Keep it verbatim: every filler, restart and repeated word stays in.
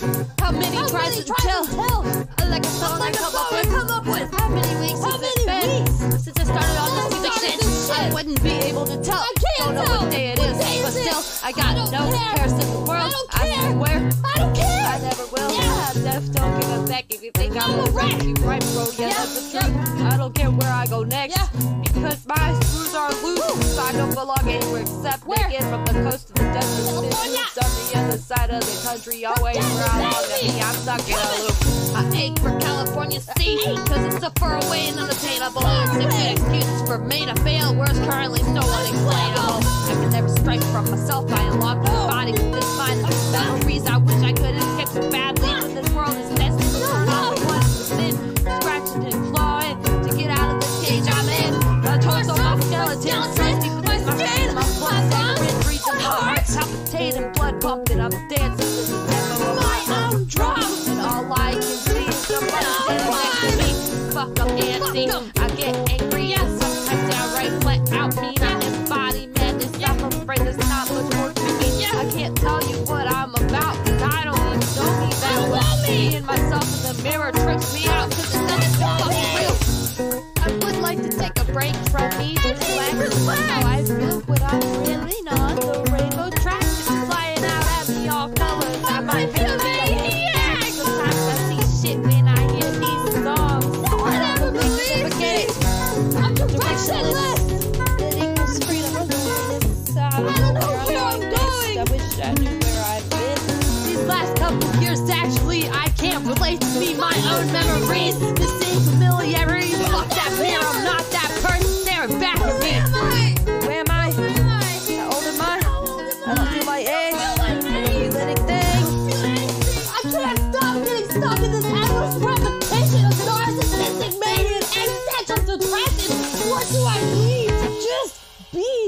How many How tries many to tell? tell? Like a song like I come, up with. come up with. How many weeks How many weeks? Since I started on this music shit, shit, I wouldn't be able to tell. I can't don't know tell. what day it is, day but is still, it? I got I no care. cares in the world. I don't care. I swear, I don't care. I never will. Yeah. I'm deaf, don't give a back if you think I'm, I'm a wreck. You right, bro, yeah, yeah. that's the truth. Yeah. I don't care where I go next, yeah. because my screws are loose. Woo. I don't belong anywhere except where? naked from the coast to the desert. California. On the other side of the country, always where I belong to me. I'm stuck in a loop. I ache for California sea, cause it's so far away and unattainable. Simply excuses for me to fail, where's currently so unexplainable. I can never strike from myself, I unlock my body with this mind and these memories. I wish I could escape so badly, but this world is destined for all the ones within, scratching and clawing to get out of the cage I'm in. My torso, my skeleton, stressed deep within my skin, my blood saccharin region, my heart palpitating, blood pumping, I'm dancing to the tempo of my own drum, and all I can see is somebody standing next to me. Fuck, I'm dancing, I get angry, yes, sometimes downright flat out mean, I embody madness, I'm afraid there's not much more to me. I can't tell you what I'm about, cause I don't even know me that well. Seeing myself in the mirror trips me out, cause it doesn't feel fucking real. I would like to take a break from me, just relax how I feel when I'm reeling on the rainbow track, just flying out at me all colors. I might feel maniac. Sometimes I see shit when I hear these songs. I never believe it. I'm perfectionist. It equals freedom of loneliness. I don't know where I'm going. I wish I knew where I've been. These last couple years, actually, I can't relate to me, my own memories. The same familiarity. Fuck that man, I'm not that person staring back at me. Where am I? How old am I? I don't feel my age. Feeling thing. I can't stop getting stuck in this endless repetition of narcissistic mania and existential depression. What do I need to just be?